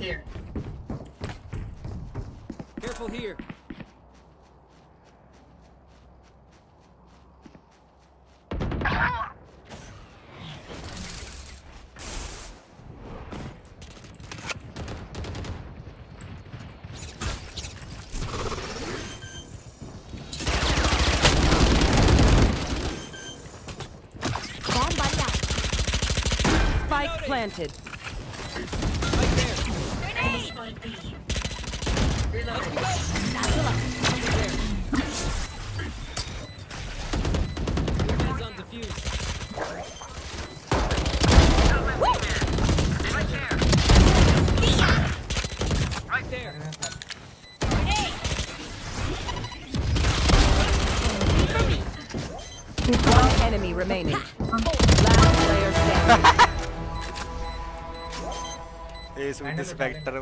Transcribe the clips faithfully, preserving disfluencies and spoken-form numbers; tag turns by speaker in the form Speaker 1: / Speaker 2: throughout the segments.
Speaker 1: here.
Speaker 2: Careful here.
Speaker 3: Spike planted.
Speaker 2: Right there.
Speaker 1: Grenade! Spike B. Reloading.
Speaker 2: Over there. Your head's on defuse.
Speaker 4: Right there.
Speaker 2: Right there.
Speaker 3: One enemy remaining. Last player standing.
Speaker 5: Ace with the Spectre.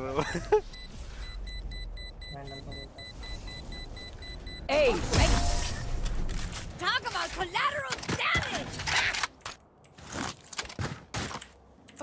Speaker 3: Ace.
Speaker 6: Talk about collateral